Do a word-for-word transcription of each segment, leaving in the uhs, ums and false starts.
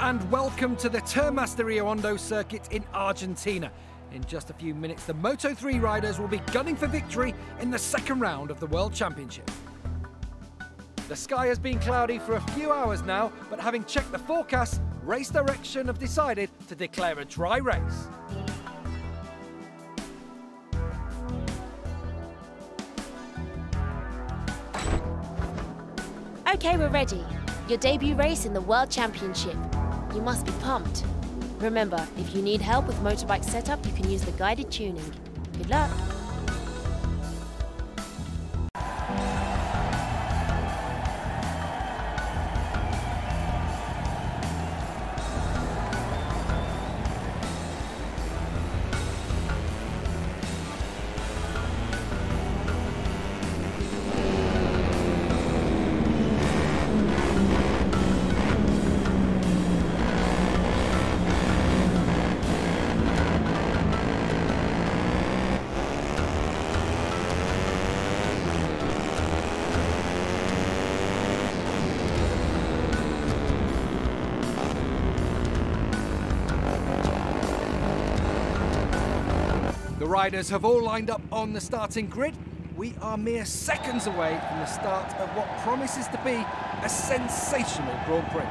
and welcome to the Termas de Rio Hondo circuit in Argentina. In just a few minutes, the Moto three riders will be gunning for victory in the second round of the World Championship. The sky has been cloudy for a few hours now, but having checked the forecast, Race Direction have decided to declare a dry race. Okay, we're ready. Your debut race in the World Championship. You must be pumped. Remember, if you need help with motorbike setup, you can use the guided tuning. Good luck. The riders have all lined up on the starting grid. We are mere seconds away from the start of what promises to be a sensational Grand Prix.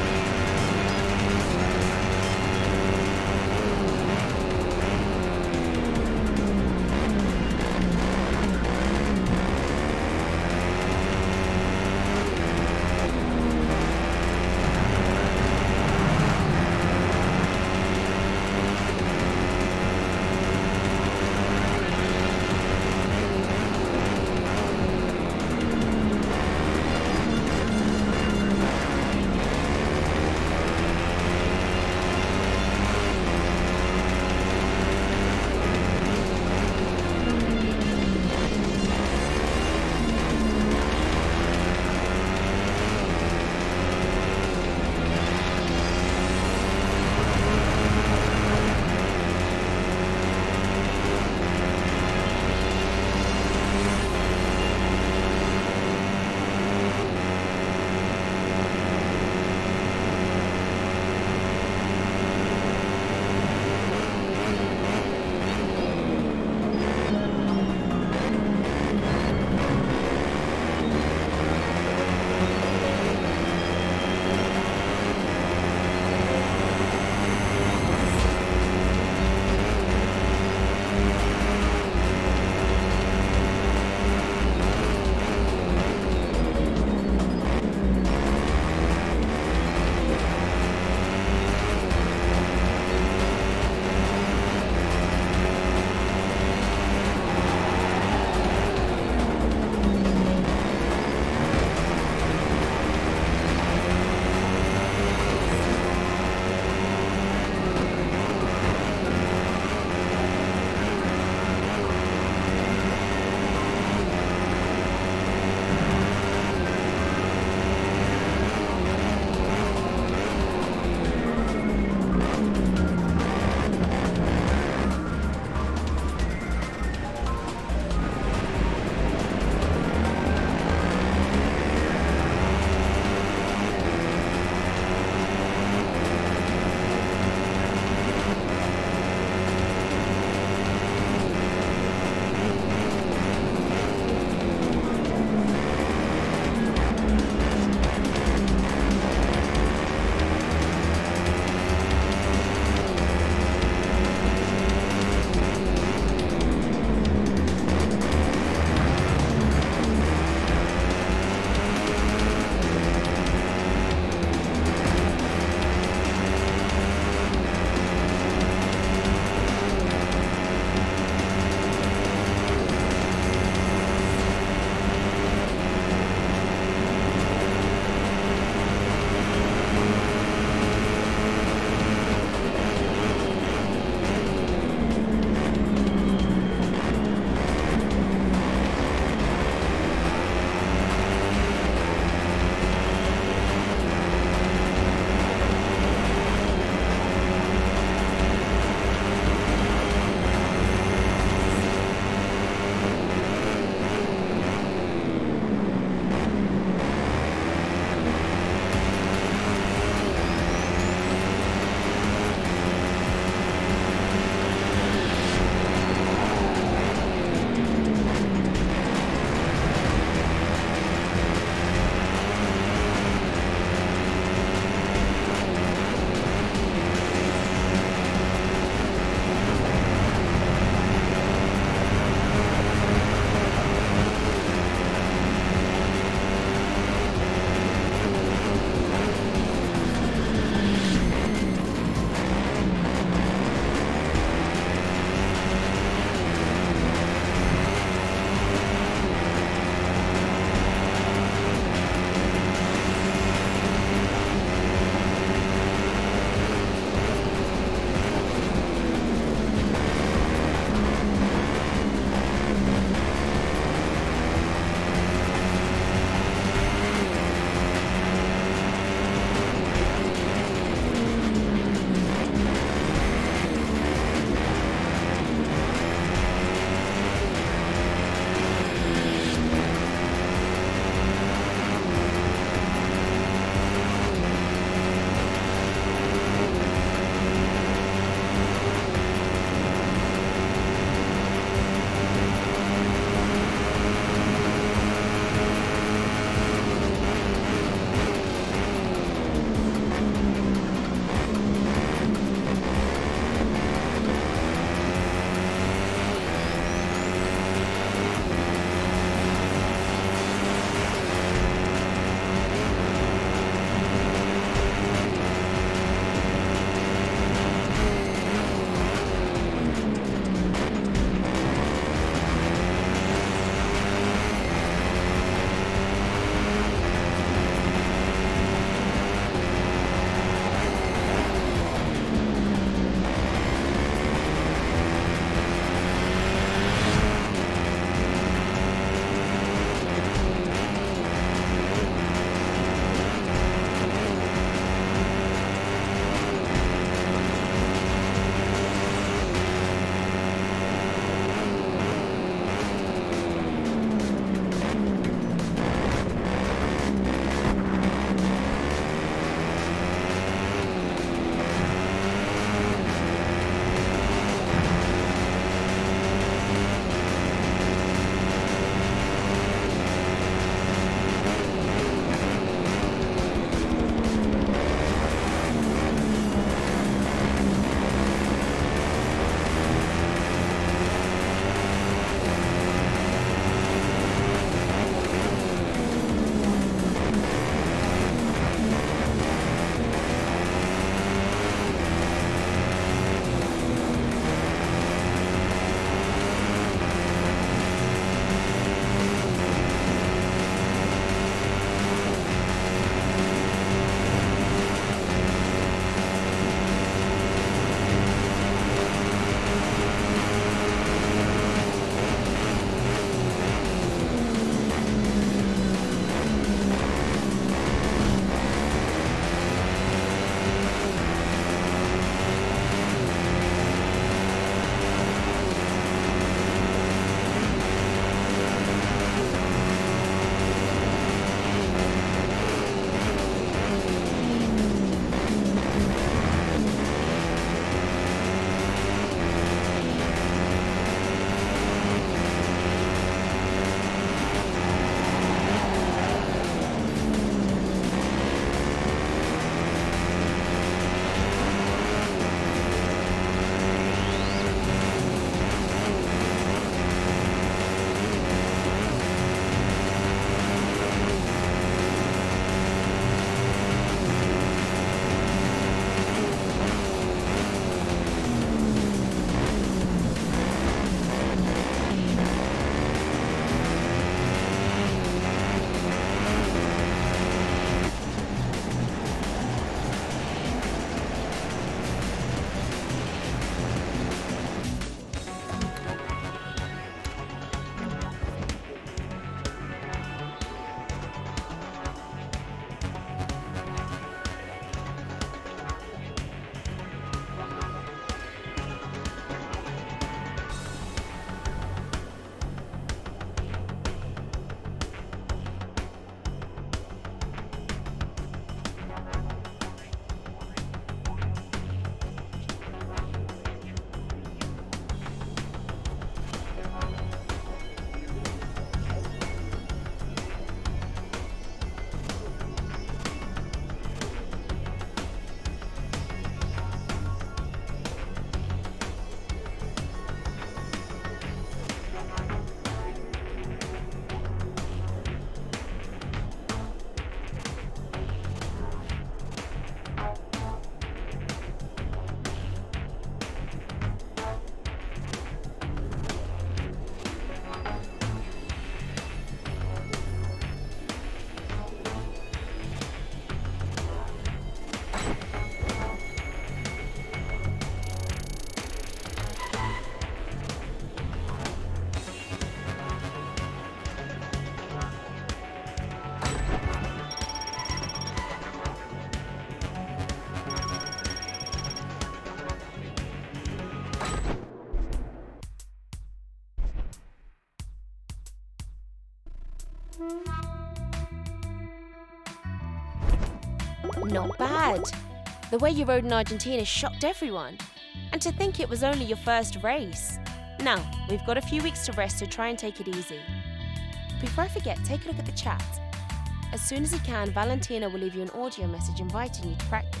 Not bad. The way you rode in Argentina shocked everyone. And to think it was only your first race. Now, we've got a few weeks to rest, so try and take it easy. Before I forget, take a look at the chat. As soon as he can, Valentino will leave you an audio message inviting you to practice.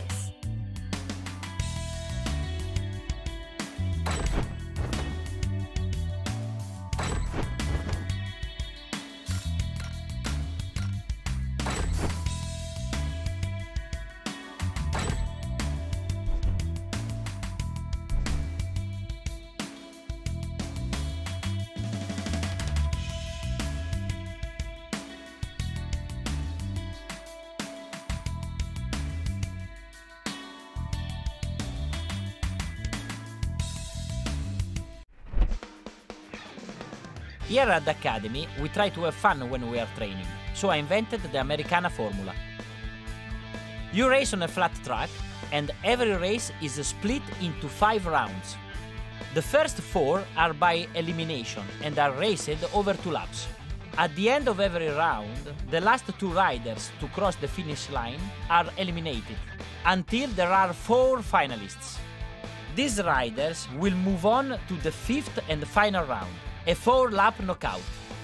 Here at the Academy, we try to have fun when we are training, so I invented the Americana formula. You race on a flat track, and every race is split into five rounds. The first four are by elimination and are raced over two laps. At the end of every round, the last two riders to cross the finish line are eliminated, until there are four finalists. These riders will move on to the fifth and final round, a four-lap knockout.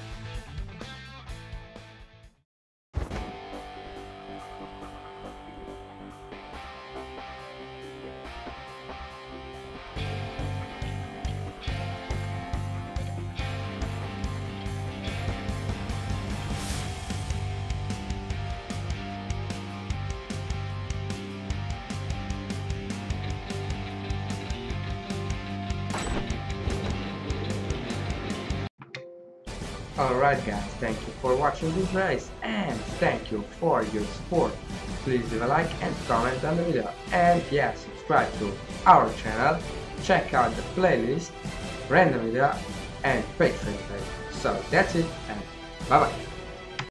Alright guys, thank you for watching this race and thank you for your support. Please leave a like and comment on the video, and yeah, subscribe to our channel, check out the playlist, random video and Patreon page. So that's it, and bye bye.